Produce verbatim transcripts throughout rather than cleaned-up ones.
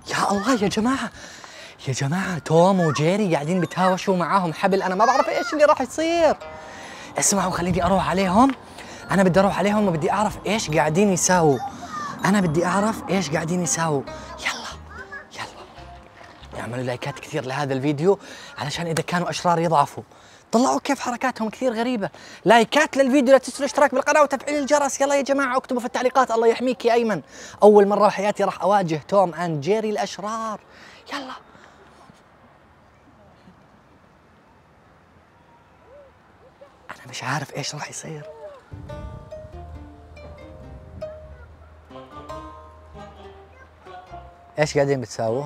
يا الله يا جماعة، يا جماعة توم وجيري قاعدين بيتهاوشوا معاهم حبل، أنا ما بعرف إيش اللي راح يصير. اسمعوا خليني أروح عليهم، أنا بدي أروح عليهم وبدي أعرف إيش قاعدين يساووا. أنا بدي أعرف إيش قاعدين يساووا. يلا يلا اعملوا لايكات كثير لهذا الفيديو علشان إذا كانوا أشرار يضعفوا. طلعوا كيف حركاتهم كثير غريبة. لايكات للفيديو، لا تنسوا الاشتراك بالقناة وتفعيل الجرس. يلا يا جماعة اكتبوا في التعليقات الله يحميك يا أيمن، أول مرة بحياتي راح أواجه توم أند جيري الأشرار. يلا أنا مش عارف إيش راح يصير. إيش قاعدين بتساووا؟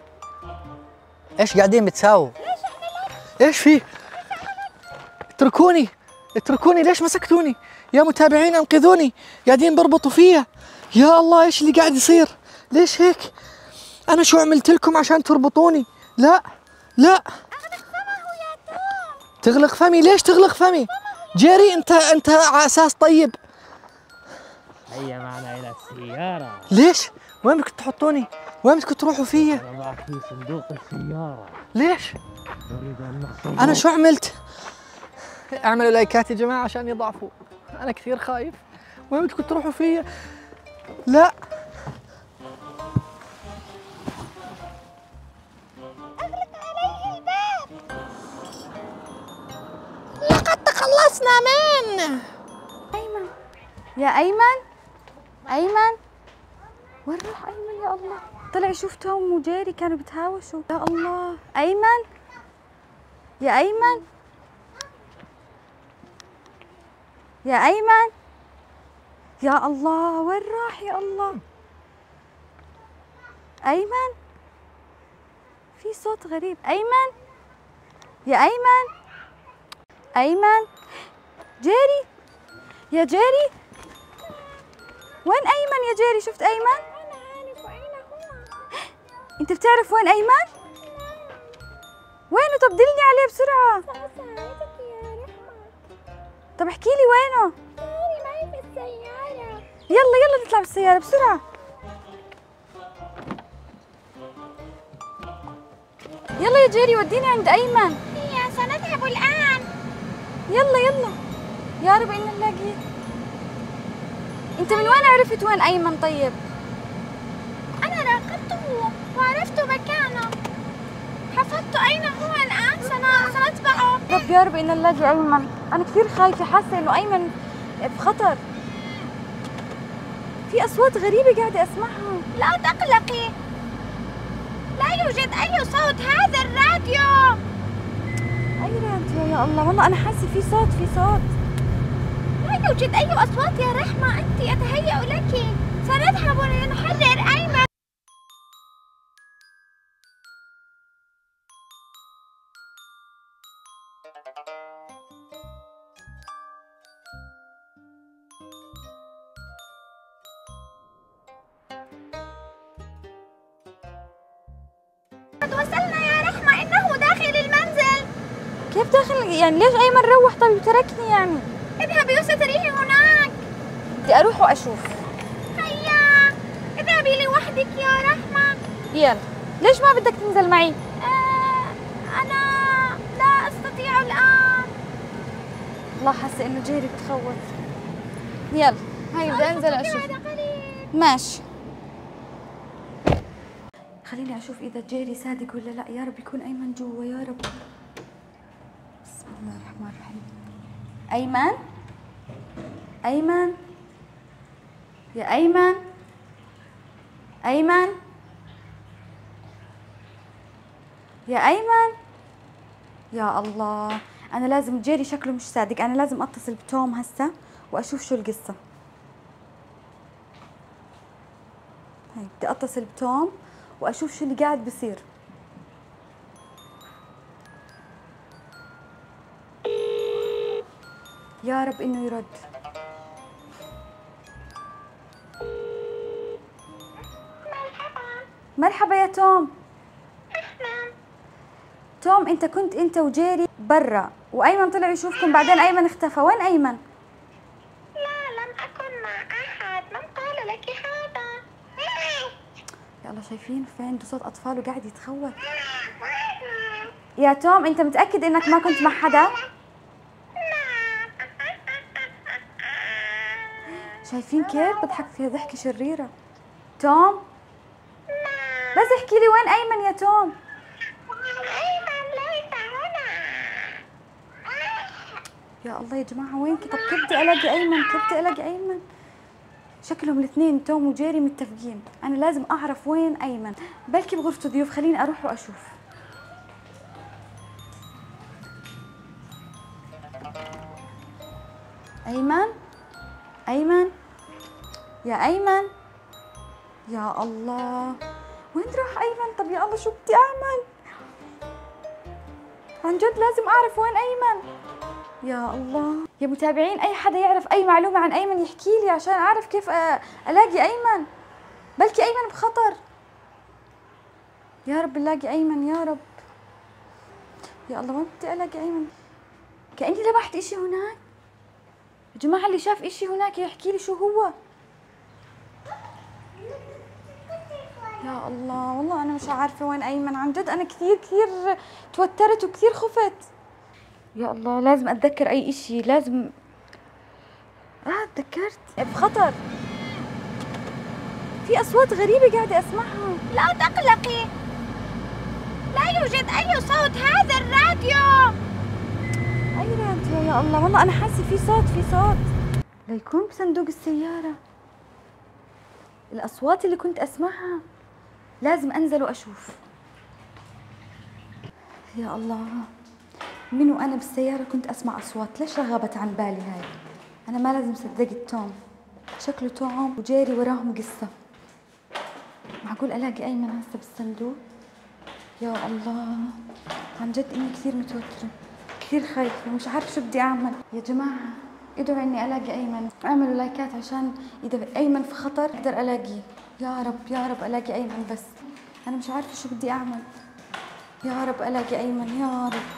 إيش قاعدين بتساووا؟ إيش في؟ اتركوني اتركوني، ليش مسكتوني؟ يا متابعين انقذوني، قاعدين بربطوا فيا. يا الله ايش اللي قاعد يصير؟ ليش هيك؟ انا شو عملت لكم عشان تربطوني؟ لا لا تغلق فمي. ليش تغلق فمي؟ جيري انت انت على اساس طيب. هيا معنا الى السيارة. ليش؟ وين بدكم تحطوني؟ وين بدكم تروحوا فيا؟ انا معك في صندوق السيارة. ليش؟ نريد ان نحصل. انا شو عملت؟ اعملوا لايكات يا جماعة عشان يضعفوا، أنا كثير خايف. وين بدكم تروحوا فيا؟ لا أغلق عليه الباب. لقد تخلصنا منه. أيمن يا أيمن، أيمن وين راح أيمن؟ يا الله طلع يشوف توم وجيري كانوا بيتهاوشوا. يا الله أيمن يا أيمن يا أيمن، يا الله وين راح؟ يا الله أيمن، في صوت غريب. أيمن يا أيمن، أيمن جيري يا جيري، وين أيمن يا جيري؟ شفت أيمن؟ أنا عارف أين هو. أنت بتعرف وين أيمن؟ وينه؟ طب دلني عليه بسرعة. سأساعدك يا رحمة. طب احكي لي وينه؟ دوري معي في السيارة. يلا يلا نطلع بالسيارة بسرعة. يلا يا جيري وديني عند أيمن. هيا سنذهب الآن. يلا يلا يا رب إن نلاقيه. أنت من وين عرفت وين أيمن طيب؟ أنا راقبته وعرفت مكانه، حفظت أين هو الآن. سن... سنتبعه. رب يا رب إن نلاقي أيمن. أنا كثير خايفة، حاسة إنه أيمن بخطر. في أصوات غريبة قاعدة أسمعها. لا تقلقي، لا يوجد أي صوت. هذا الراديو. أي راديو يا الله؟ والله أنا حاسة في صوت، في صوت. لا يوجد أي أصوات يا رحمة. أنت أتهيأ لك. سنذهب لنحرر أيمن. قد وصلنا يا رحمة، إنه داخل المنزل. كيف داخل؟ يعني ليش أيمن روح طيب وتركني يعني؟ اذهبي وستريه هناك. بدي أروح وأشوف. هيا اذهبي لوحدك يا رحمة. يلا ليش ما بدك تنزل معي؟ آه أنا لا أستطيع الآن. والله حاسة إنه جيري بتخوف. يلا هاي بدي أنزل أشوف. ماشي خليني أشوف إذا جيري صادق ولا لا. يا رب يكون أيمن جوا يا رب. بسم الله الرحمن الرحيم. أيمن أيمن يا أيمن، أيمن يا أيمن. يا الله أنا لازم، جيري شكله مش صادق، أنا لازم أتصل بتوم هسه وأشوف شو القصة. هاي بدي أتصل بتوم وأشوف شو اللي قاعد بصير. يا رب إنه يرد. مرحبا يا توم. أهلا. توم أنت كنت أنت وجيري برا وأيمن طلع يشوفكم، بعدين أيمن اختفى. وين أيمن؟ لا لم أكن مع أحد. من قال لك هذا؟ الله شايفين في عنده صوت اطفال وقاعد يتخوت. يا توم انت متاكد انك ما كنت مع حدا؟ شايفين كيف بضحك فيها ضحكه شريره. توم بس احكي لي وين ايمن يا توم؟ يا الله يا جماعه وين طب كيف بدي الاقي ايمن؟ كيف بدي الاقي ايمن؟ شكلهم الاثنين توم وجيري متفقين، انا لازم اعرف وين ايمن. بلكي بغرفة ضيوف، خليني اروح واشوف. ايمن ايمن يا ايمن يا الله وين راح ايمن؟ طب يا الله شو بدي اعمل؟ عن جد لازم اعرف وين ايمن. يا الله يا متابعين، اي حدا يعرف اي معلومه عن ايمن يحكي لي عشان اعرف كيف الاقي ايمن. بلكي ايمن بخطر. يا رب نلاقي ايمن يا رب. يا الله ما بدي الاقي ايمن. كاني لمحت اشي هناك. يا جماعه اللي شاف اشي هناك يحكي لي شو هو. يا الله والله انا مش عارفه وين ايمن. عن جد انا كثير كثير توترت وكثير خفت. يا الله لازم اتذكر اي اشي. لازم اه تذكرت بخطر. في اصوات غريبه قاعده اسمعها. لا تقلقي، لا يوجد اي صوت. هذا الراديو. اي راديو؟ يا الله والله انا حاسه في صوت في صوت. ليكون بصندوق السياره. الاصوات اللي كنت اسمعها لازم انزل واشوف. يا الله من وانا بالسياره كنت اسمع اصوات. ليش رغبت عن بالي هاي؟ انا ما لازم صدقت توم. شكله توم وجيري وراهم قصه. معقول الاقي ايمن هسه بالصندوق؟ يا الله عن جد اني كثير متوتره كثير خايفه ومش عارفه شو بدي اعمل. يا جماعه ادعوا اني الاقي ايمن. اعملوا لايكات عشان اذا ايمن في خطر اقدر الاقيه. يا رب يا رب الاقي ايمن. بس انا مش عارفه شو بدي اعمل. يا رب الاقي ايمن يا رب.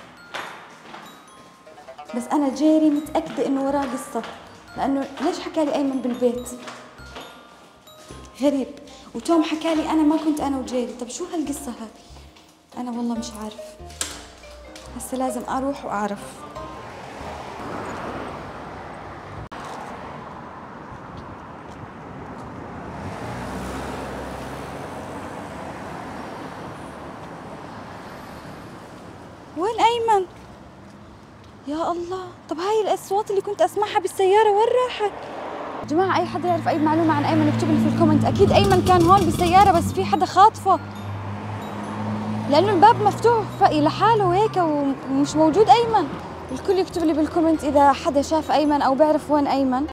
بس انا جيري متاكده انه وراه قصه، لانه ليش حكى لي ايمن بالبيت؟ غريب. وتوم حكى لي انا ما كنت انا وجيري. طب شو هالقصه هاي؟ انا والله مش عارف. هسه لازم اروح واعرف. وين ايمن؟ يا الله طب هاي الاصوات اللي كنت اسمعها بالسياره وين راحت؟ يا جماعه اي حدا يعرف اي معلومه عن ايمن يكتب لي في الكومنت. اكيد ايمن كان هون بالسياره بس في حدا خاطفه، لانه الباب مفتوح لحاله هيك ومش موجود ايمن. الكل يكتب لي بالكومنت اذا حدا شاف ايمن او بيعرف وين ايمن.